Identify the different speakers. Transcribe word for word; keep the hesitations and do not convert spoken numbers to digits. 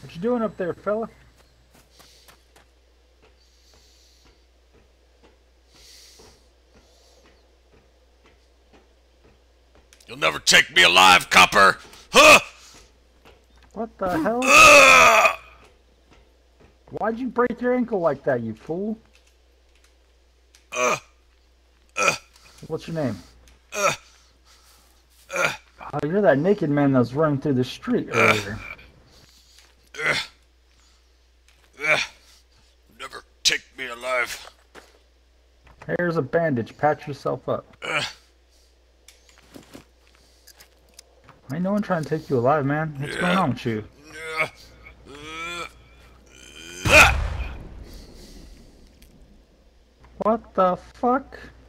Speaker 1: What you doing up there, fella?
Speaker 2: You'll never take me alive, copper! Huh!
Speaker 1: What the hell?
Speaker 2: Uh,
Speaker 1: Why'd you break your ankle like that, you fool?
Speaker 2: uh, uh,
Speaker 1: What's your name?
Speaker 2: uh, uh,
Speaker 1: Oh, you're that naked man that was running through the street earlier.
Speaker 2: uh, uh, never take me alive.
Speaker 1: Here's a bandage. Patch yourself up.
Speaker 2: Uh,
Speaker 1: Ain't no one trying to take you alive, man. What's
Speaker 2: yeah,
Speaker 1: going on with you?
Speaker 2: yeah, uh, uh,
Speaker 1: What the fuck?